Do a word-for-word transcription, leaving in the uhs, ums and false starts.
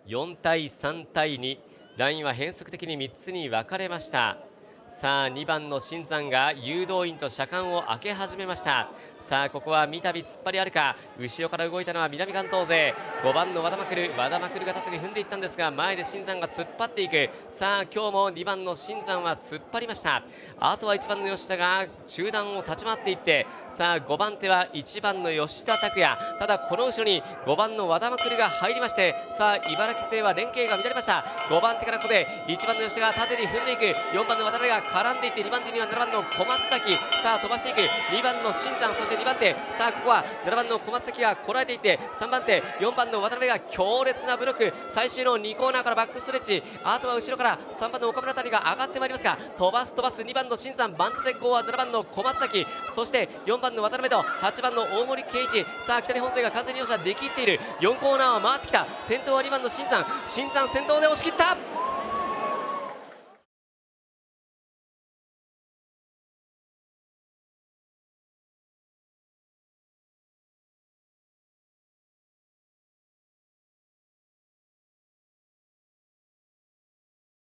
よんたいさんたいに、ラインは変則的にみっつに分かれました。さあにばんの新山が誘導員と車間を開け始めました。さあここは三度突っ張りあるか。後ろから動いたのは南関東勢。ごばんの和田まくる、和田まくるが縦に踏んでいったんですが、前で新山が突っ張っていく。さあ今日もにばんの新山は突っ張りました。あとはいちばんの吉田が中段を立ち回っていって、さあごばん手はいちばんの吉田拓也。ただこの後ろにごばんの和田まくるが入りまして、さあ茨城勢は連携が乱れました。ごばん手からここでいちばんの吉田が縦に踏んでいく。よんばんの渡辺が絡んでいって、にばん手にはななばんの小松崎。さあ飛ばしていくにばんの新山、そしてにばん手、さあここはななばんの小松崎がこらえていって、さんばん手よんばんの渡辺が強烈なブロック。最終のにコーナーからバックストレッチ。あとは後ろからさんばんの岡村あたりが上がってまいりますが、飛ばす飛ばすにばんの新山、番手先行はななばんの小松崎、そしてよんばんの渡辺とはちばんの大森圭一。さあ北日本勢が完全に容赦できっている。よんコーナーを回ってきた。先頭はにばんの新山、新山先頭で押し切った。